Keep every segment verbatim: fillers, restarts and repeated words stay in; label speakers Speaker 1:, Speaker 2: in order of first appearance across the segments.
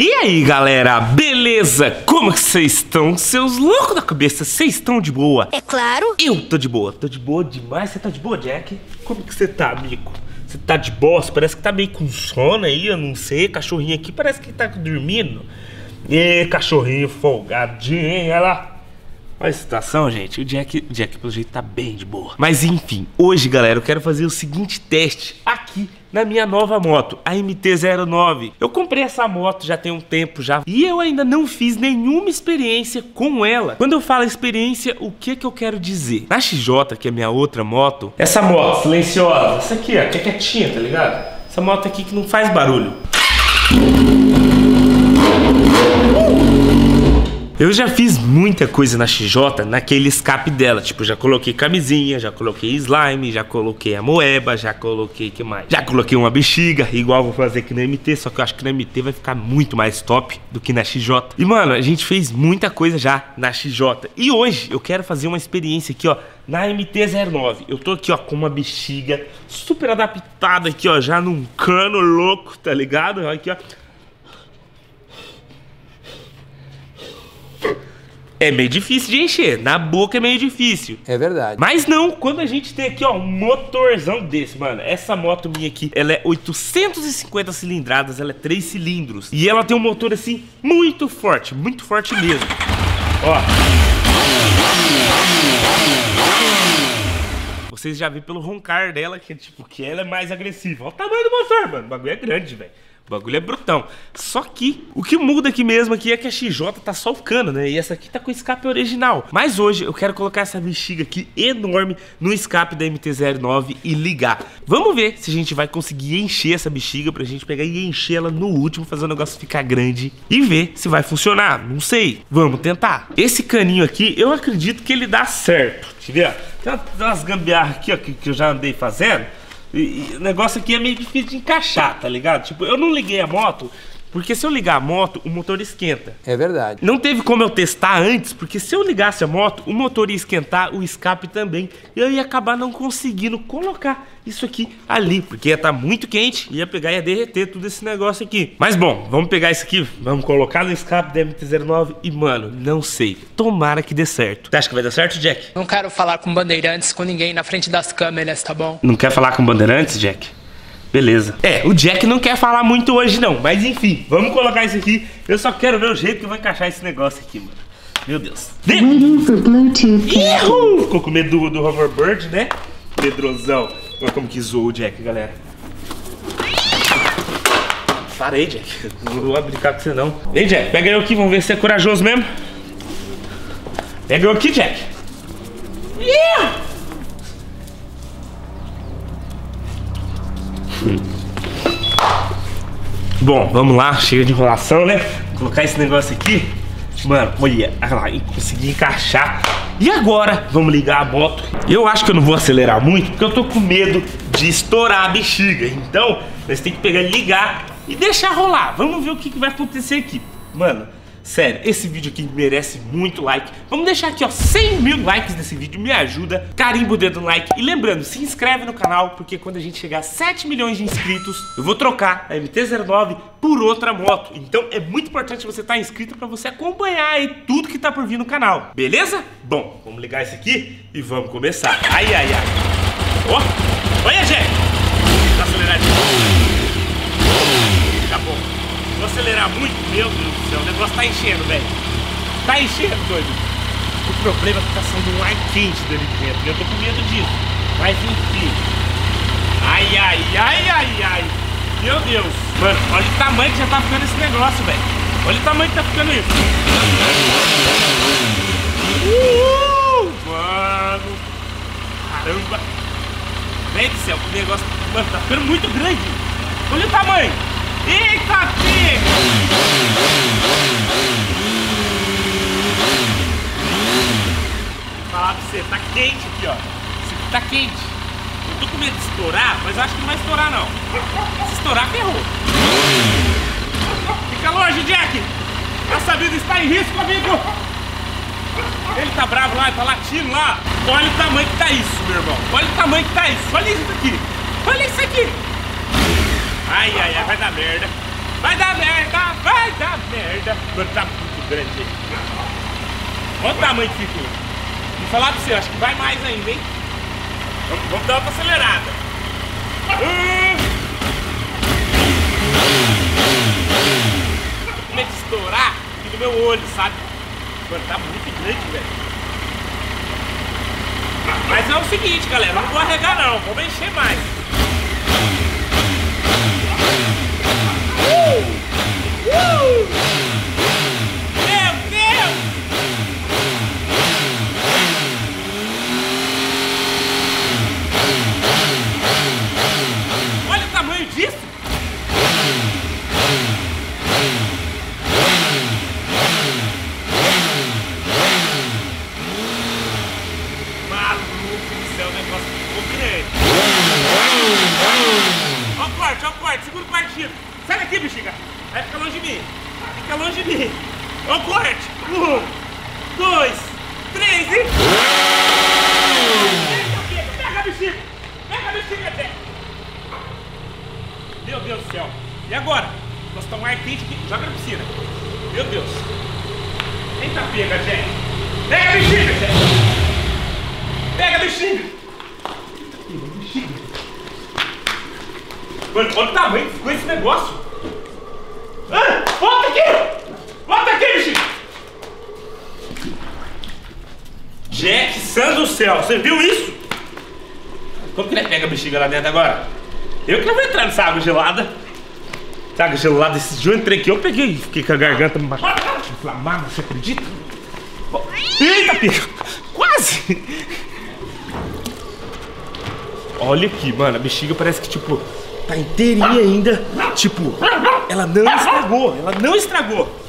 Speaker 1: E aí galera, beleza? Como que vocês estão? Seus loucos da cabeça, vocês estão de boa?
Speaker 2: É claro.
Speaker 1: Eu tô de boa, tô de boa demais. Você tá de boa, Jack? Como que você tá, amigo? Você tá de boa? Você parece que tá meio com sono aí, eu não sei. Cachorrinho aqui parece que tá dormindo. E cachorrinho folgadinho, hein? Olha lá. Olha a situação, gente. O Jack, o Jack pelo jeito tá bem de boa. Mas enfim, hoje galera, eu quero fazer o seguinte teste aqui na minha nova moto, a M T zero nove. Eu comprei essa moto já tem um tempo já e eu ainda não fiz nenhuma experiência com ela. Quando eu falo experiência, o que que eu quero dizer? Na X J, que é a minha outra moto, essa moto silenciosa, essa aqui ó, que é quietinha, tá ligado? Essa moto aqui que não faz barulho. Eu já fiz muita coisa na X J naquele escape dela. Tipo, já coloquei camisinha, já coloquei slime, já coloquei a moeba, já coloquei, que mais? Já coloquei uma bexiga, igual vou fazer aqui na M T, só que eu acho que na M T vai ficar muito mais top do que na X J. E mano, a gente fez muita coisa já na X J. E hoje eu quero fazer uma experiência aqui, ó, na M T zero nove. Eu tô aqui, ó, com uma bexiga super adaptada aqui, ó, já num cano louco, tá ligado? Aqui, ó. É meio difícil de encher, na boca é meio difícil.
Speaker 3: É verdade.
Speaker 1: Mas não, quando a gente tem aqui, ó, um motorzão desse, mano. Essa moto minha aqui, ela é oitocentos e cinquenta cilindradas, ela é três cilindros. E ela tem um motor, assim, muito forte, muito forte mesmo. Ó. Vocês já viram pelo roncar dela, que, tipo, que ela é mais agressiva. Olha o tamanho do motor, mano. O bagulho é grande, velho. O bagulho é brutão. Só que o que muda aqui mesmo aqui é que a X J tá só o cano, né? E essa aqui tá com o escape original. Mas hoje eu quero colocar essa bexiga aqui enorme no escape da M T zero nove e ligar. Vamos ver se a gente vai conseguir encher essa bexiga pra gente pegar e encher ela no último, fazer o negócio ficar grande e ver se vai funcionar. Não sei. Vamos tentar. Esse caninho aqui, eu acredito que ele dá certo. Deixa eu ver, ó. Tem umas gambiarras aqui, ó, que, que eu já andei fazendo. E, e o negócio aqui é meio difícil de encaixar, tá ligado? Tipo, eu não liguei a moto, porque se eu ligar a moto, o motor esquenta.
Speaker 3: É verdade.
Speaker 1: Não teve como eu testar antes, porque se eu ligasse a moto, o motor ia esquentar, o escape também. E eu ia acabar não conseguindo colocar isso aqui ali, porque ia estar muito quente, ia pegar e ia derreter tudo esse negócio aqui. Mas bom, vamos pegar isso aqui, vamos colocar no escape da M T zero nove e, mano, não sei. Tomara que dê certo. Você acha que vai dar certo, Jack?
Speaker 4: Não quero falar com bandeirantes, com ninguém na frente das câmeras, tá bom?
Speaker 1: Não quer falar com bandeirantes, Jack? Beleza. É, o Jack não quer falar muito hoje não, mas enfim, vamos colocar isso aqui. Eu só quero ver o jeito que eu vou encaixar esse negócio aqui, mano. Meu Deus.
Speaker 2: Waiting for Bluetooth.
Speaker 1: Ihu! Ficou com medo do, do hoverbird, né? Medrosão. Olha como que zoou o Jack, galera. Parei, Jack. Não vou brincar com você não. Vem, Jack, pega eu aqui, vamos ver se é corajoso mesmo. Pega eu aqui, Jack. Yeah! Bom, vamos lá, chega de enrolação, né? Vou colocar esse negócio aqui. Mano, olha, olha lá, consegui encaixar. E agora, vamos ligar a moto. Eu acho que eu não vou acelerar muito, porque eu tô com medo de estourar a bexiga. Então, nós temos que pegar, ligar e deixar rolar. Vamos ver o que, que vai acontecer aqui. Mano, sério, esse vídeo aqui merece muito like. Vamos deixar aqui, ó, cem mil likes nesse vídeo, me ajuda. Carimba o dedo no like. E lembrando, se inscreve no canal, porque quando a gente chegar a sete milhões de inscritos, eu vou trocar a M T zero nove por outra moto. Então é muito importante você estar inscrito pra você acompanhar aí tudo que tá por vir no canal. Beleza? Bom, vamos ligar isso aqui e vamos começar. Ai, ai, ai. Ó, oh, olha, Jack. Tá aceleradinho. Tá bom. Vou acelerar muito, meu Deus do céu, o negócio tá enchendo, velho. Tá enchendo, doido. O problema é que tá saindo um ar quente dele dentro. Eu tô com medo disso. Mas enfim. Ai, ai, ai, ai, ai. Meu Deus. Mano, olha o tamanho que já tá ficando esse negócio, velho. Olha o tamanho que tá ficando isso. Uhul, mano. Caramba. Velho do céu, o negócio, mano, tá ficando muito grande. Olha o tamanho. Eita, pega! Vou falar pra você, tá quente aqui, ó. Isso aqui tá quente. Eu tô com medo de estourar, mas eu acho que não vai estourar, não. Se estourar, ferrou. Fica longe, Jack! Essa vida está em risco, amigo! Ele tá bravo lá, ele tá latindo lá. Olha o tamanho que tá isso, meu irmão. Olha o tamanho que tá isso. Olha isso aqui. Olha isso aqui. Ai, ai, ai, vai dar merda. Vai dar merda, vai dar Mano, tá muito grande, gente. Olha o tamanho que ficou. Vou falar pra você, acho que vai mais ainda, hein? Vamos, vamos dar outra acelerada. Hum. Com medo de estourar aqui no meu olho, sabe? Mano, tá muito grande, velho. Mas é o seguinte, galera, não vou arregar não, vou encher mais. Uh! Uh! Meu Deus! Olha o tamanho disso! Ó o corte, ó o corte, segura o quartinho. Sai daqui, bexiga. Vai ficar longe de mim. Fica longe de mim. Ó o corte. Um, dois, três e... Pega, pega a bexiga. Pega a bexiga até. Meu Deus do céu. E agora? Nós estamos ar quente aqui. Joga na piscina. Meu Deus. Eita, pega, Jack. Pega a bexiga, Jack. Pega a bexiga. Pega a bexiga. Mano, olha o tamanho que ficou esse negócio. Ah, volta aqui! Volta aqui, bichinho! Jack, santo do céu, você viu isso? Como que ele pega a bexiga lá dentro agora? Eu que não vou entrar nessa água gelada. Essa água gelada, esse dia eu entrei aqui, eu peguei, fiquei com a garganta inflamada, você acredita? Eita, pega! Quase! Olha aqui, mano, a bexiga parece que tipo... tá inteirinha ainda, tipo, ela não estragou, ela não estragou.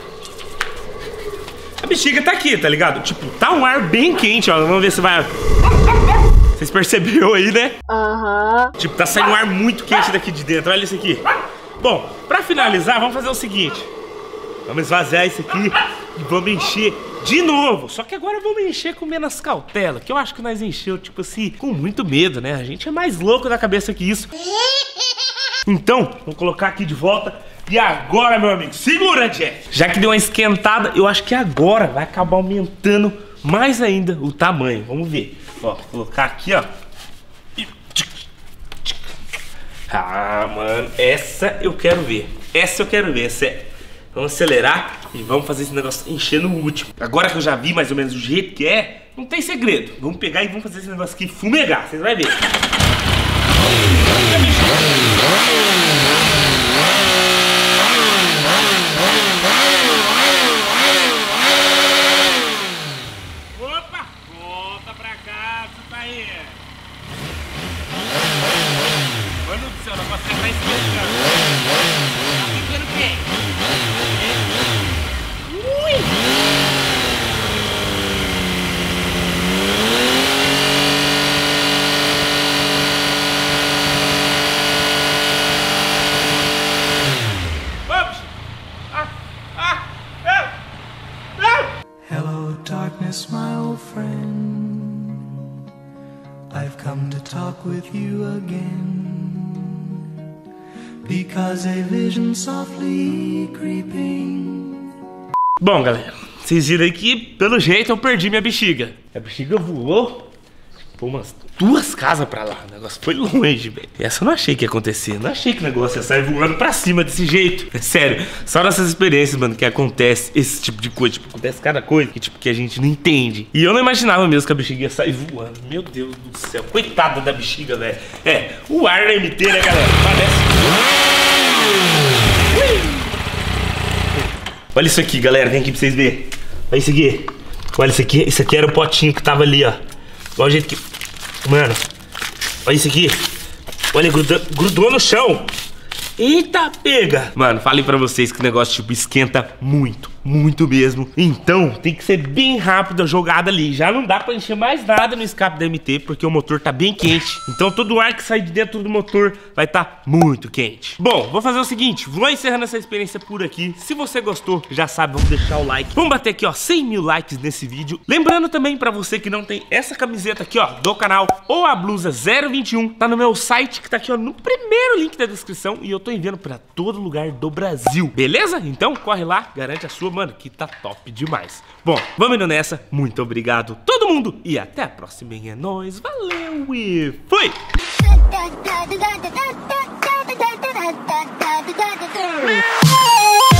Speaker 1: A bexiga tá aqui, tá ligado? Tipo, tá um ar bem quente, ó, vamos ver se vai... Vocês perceberam aí, né? Aham. Uhum. Tipo, tá saindo um ar muito quente daqui de dentro, olha isso aqui. Bom, pra finalizar, vamos fazer o seguinte. Vamos esvaziar isso aqui e vamos encher de novo. Só que agora vamos encher com menos cautela, que eu acho que nós encheu, tipo assim, com muito medo, né? A gente é mais louco da cabeça que isso. Então, vamos colocar aqui de volta. E agora, meu amigo, segura, Jack. Já que deu uma esquentada, eu acho que agora vai acabar aumentando mais ainda o tamanho. Vamos ver. Ó, vou colocar aqui, ó. Ah, mano, essa eu quero ver. Essa eu quero ver, essa é... Vamos acelerar e vamos fazer esse negócio encher no último. Agora que eu já vi mais ou menos o jeito que é, não tem segredo. Vamos pegar e vamos fazer esse negócio aqui fumegar, vocês vão ver. Opa, volta pra cá, você tá aí. Mano do céu, não posso acertar esse mesmo. Tá ficando quem?
Speaker 3: Hello, darkness, my old friend. I've come to talk with you again, because a vision softly creeping.
Speaker 1: Bom, galera, vocês viram aí que, pelo jeito, eu perdi minha bexiga. A bexiga voou, tipo, umas duas casas pra lá. O negócio foi longe, velho. Essa eu não achei que ia acontecer. Não achei que o negócio ia sair voando pra cima desse jeito. É sério, só nessas experiências, mano, que acontece esse tipo de coisa. Tipo, acontece cada coisa que, tipo, que a gente não entende. E eu não imaginava mesmo que a bexiga ia sair voando. Meu Deus do céu. Coitada da bexiga, velho. É, o ar na M T, né, galera? Parece... Olha isso aqui, galera. Vem aqui pra vocês verem. Olha isso aqui. Olha isso aqui. Isso aqui era o potinho que tava ali, ó. Olha o jeito que... Mano, olha isso aqui. Olha, grudou, grudou no chão. Eita, pega. Mano, falei pra vocês que o negócio, tipo, esquenta muito, muito mesmo. Então, tem que ser bem rápido a jogada ali. Já não dá pra encher mais nada no escape da M T, porque o motor tá bem quente. Então, todo o ar que sai de dentro do motor vai tá muito quente. Bom, vou fazer o seguinte. Vou encerrando essa experiência por aqui. Se você gostou, já sabe, vamos deixar o like. Vamos bater aqui, ó, cem mil likes nesse vídeo. Lembrando também pra você que não tem essa camiseta aqui, ó, do canal, ou a blusa zero vinte e um, tá no meu site, que tá aqui, ó, no primeiro link da descrição. E eu tô enviando pra todo lugar do Brasil. Beleza? Então corre lá, garante a sua, mano, que tá top demais. Bom, vamos indo nessa. Muito obrigado todo mundo e até a próxima. É nóis, valeu e fui!
Speaker 2: Oh